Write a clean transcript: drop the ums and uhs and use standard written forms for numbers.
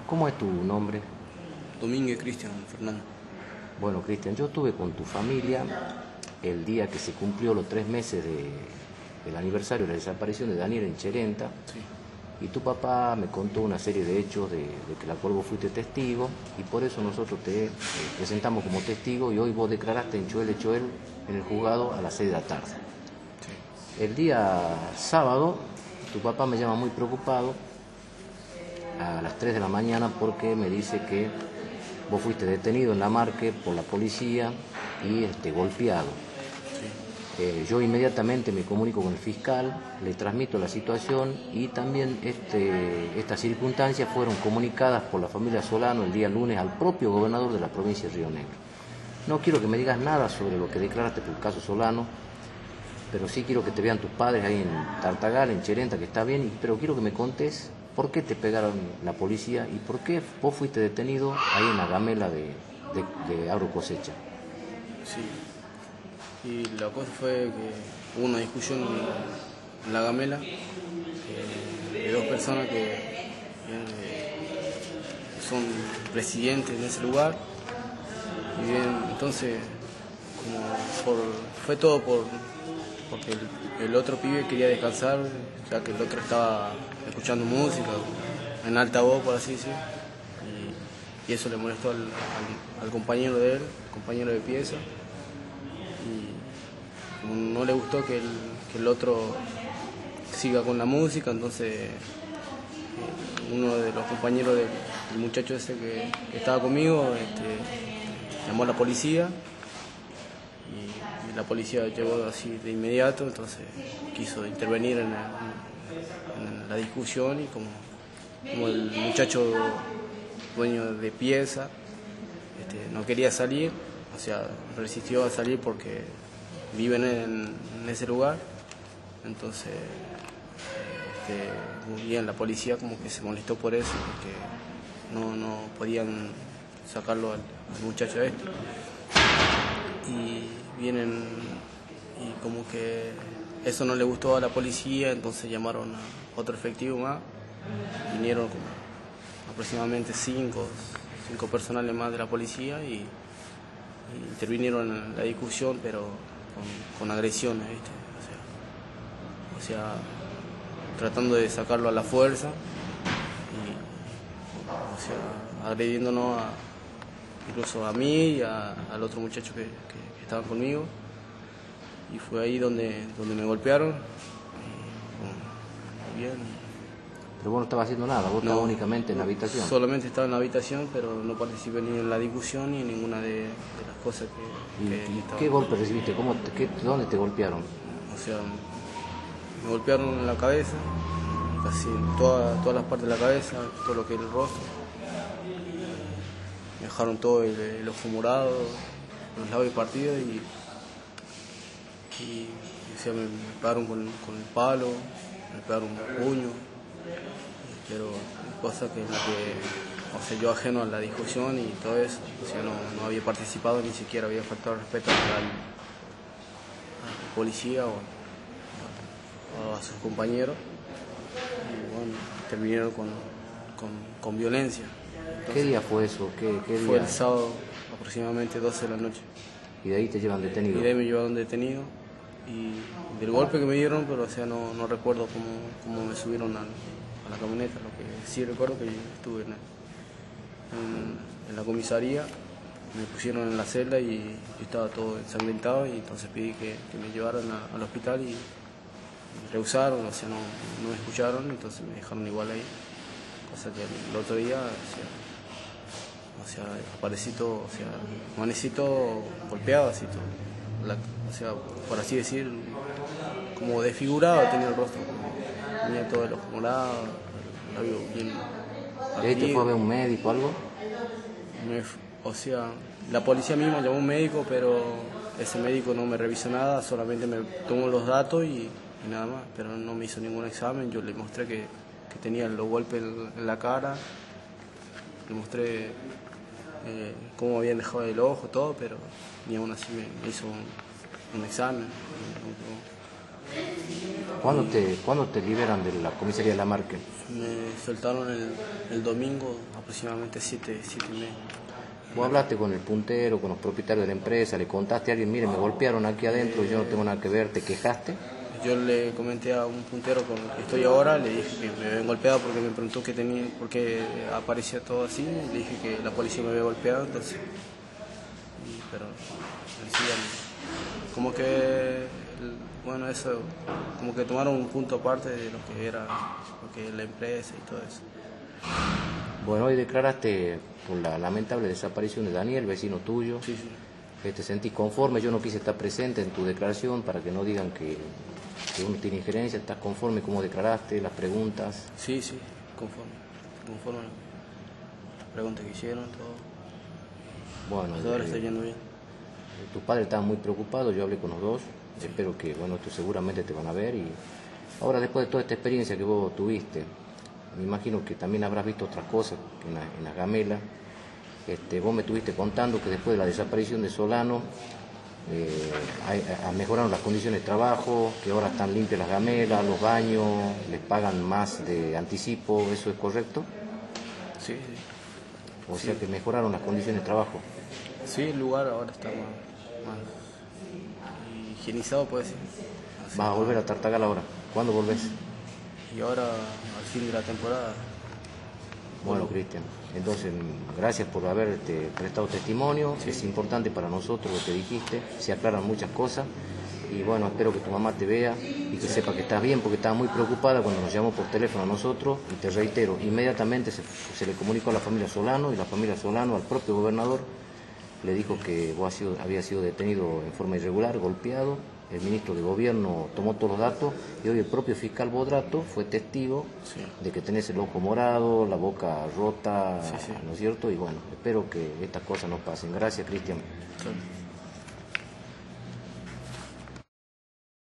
¿Cómo es tu nombre? Domínguez Cristian Fernando. Bueno, Cristian, yo estuve con tu familia el día que se cumplió los 3 meses del aniversario de la desaparición de Daniel en Cherenta. Sí. Y tu papá me contó una serie de hechos de la cual vos fuiste testigo, y por eso nosotros te presentamos como testigo, y hoy vos declaraste en Choel Choel en el juzgado a las 6 de la tarde. Sí. El día sábado, tu papá me llama muy preocupado a las 3 de la mañana porque me dice que vos fuiste detenido en La Marque por la policía y golpeado. Yo inmediatamente me comunico con el fiscal, le transmito la situación, y también estas circunstancias fueron comunicadas por la familia Solano el día lunes al propio gobernador de la provincia de Río Negro. No quiero que me digas nada sobre lo que declaraste por el caso Solano, pero sí quiero que te vean tus padres ahí en Tartagal, en Cherenta, que está bien, pero quiero que me contes por qué te pegaron la policía y por qué vos fuiste detenido ahí en la gamela de Agrocosecha. Sí. Y la cosa fue que hubo una discusión en la gamela de dos personas que son residentes en ese lugar. Y bien, entonces, fue todo porque el otro pibe quería descansar, ya que el otro estaba escuchando música en alta voz, por así decir. Y eso le molestó al compañero de él, compañero de pieza. Y como no le gustó que el otro siga con la música, entonces uno de los compañeros del muchacho ese que estaba conmigo llamó a la policía, y la policía llegó así de inmediato, entonces quiso intervenir en la discusión, y como el muchacho dueño de pieza no quería salir, o sea, resistió a salir porque viven en ese lugar, entonces muy bien, la policía como que se molestó por eso, porque no podían sacarlo al muchacho y vienen, y como que eso no le gustó a la policía, entonces llamaron a otro efectivo más, vinieron como aproximadamente cinco personales más de la policía, y intervinieron en la discusión, pero con agresiones, ¿viste? O sea, tratando de sacarlo a la fuerza, o sea, agrediéndonos incluso a mí y al otro muchacho que estaban conmigo, y fue ahí donde me golpearon, y bien. Pero vos no estabas haciendo nada, vos estabas únicamente en la habitación. Solamente estaba en la habitación, pero no participé ni en la discusión ni en ninguna de las cosas que ¿Y estaban. qué golpe recibiste? ¿Dónde te golpearon? O sea, me golpearon en la cabeza, casi en todas las partes de la cabeza, todo lo que es el rostro. Me dejaron todo el ojo morado, los labios partidos, y o sea, me pegaron con el palo, me pegaron un puño, pero cosa que en la que, o sea, yo ajeno a la discusión y todo eso, o sea, no había participado, ni siquiera había faltado respeto al policía o a sus compañeros, y bueno, terminaron con violencia. Entonces, ¿Qué día fue eso? ¿Qué día? fue el sábado, aproximadamente 12 de la noche. Y de ahí te llevan detenido. Y de ahí me llevaron detenido, y del golpe que me dieron, pero o sea, no recuerdo cómo me subieron a la camioneta. Lo que sí recuerdo que yo estuve en la comisaría, me pusieron en la celda y yo estaba todo ensangrentado, y entonces pedí que me llevaran al hospital, y rehusaron, o sea, no me escucharon, entonces me dejaron igual ahí. Cosa que el otro día, o sea, aparecí todo, o sea, amanecí todo golpeado, así todo. O sea, por así decir, como desfigurado tenía el rostro, tenía todo el ojo morado, el labio bien ¿Y ahí te fue a ver un médico o algo? O sea, la policía misma llamó a un médico, pero ese médico no me revisó nada, solamente me tomó los datos y nada más, pero no me hizo ningún examen. Yo le mostré que tenía los golpes en la cara, le mostré cómo habían dejado el ojo, todo, pero ni aún así me hizo un examen. ¿Cuándo te liberan de la comisaría de La Marque? Me soltaron el domingo aproximadamente 7:30. Vos hablaste con el puntero, con los propietarios de la empresa, le contaste a alguien, mire, me golpearon aquí adentro, yo no tengo nada que ver, ¿te quejaste? Yo le comenté a un puntero con el que estoy ahora, le dije que me habían golpeado porque me preguntó por qué aparecía todo así, le dije que la policía me había golpeado, entonces, pero decían, como que, bueno, eso, como que tomaron un punto aparte de lo que era, lo que es la empresa y todo eso. Bueno, hoy declaraste por la lamentable desaparición de Daniel, vecino tuyo. Sí, sí. ¿Te sentís conforme? Yo no quise estar presente en tu declaración para que no digan que uno tiene injerencia. ¿Estás conforme cómo declaraste, las preguntas? Sí, sí, conforme a las preguntas que hicieron, todo. Bueno, Hasta ahora está yendo bien. tus padres estaban muy preocupados, yo hablé con los dos. Sí. Espero que, bueno, tú seguramente te van a ver. Y ahora, después de toda esta experiencia que vos tuviste, me imagino que también habrás visto otras cosas en las gamelas. Vos me estuviste contando que después de la desaparición de Solano mejoraron las condiciones de trabajo, que ahora están limpias las gamelas, los baños, les pagan más de anticipo, ¿eso es correcto? Sí, sí. O sea que mejoraron las condiciones de trabajo. Sí, el lugar ahora está más higienizado, puede ser. ¿Vas a volver a Tartagal ahora? ¿Cuándo volvés? Y ahora, al fin de la temporada. Bueno, Cristian, entonces gracias por haberte prestado testimonio. Sí. Es importante para nosotros lo que dijiste, se aclaran muchas cosas y bueno, espero que tu mamá te vea y que sepa que estás bien, porque estaba muy preocupada cuando nos llamó por teléfono a nosotros. Y te reitero, inmediatamente se le comunicó a la familia Solano, y la familia Solano al propio gobernador le dijo que vos había sido detenido en forma irregular, golpeado. El ministro de Gobierno tomó todos los datos y hoy el propio fiscal Bodrato fue testigo, sí, de que tenés el ojo morado, la boca rota, sí, sí, ¿no es cierto? Y bueno, espero que estas cosas no pasen. Gracias, Cristian. Sí.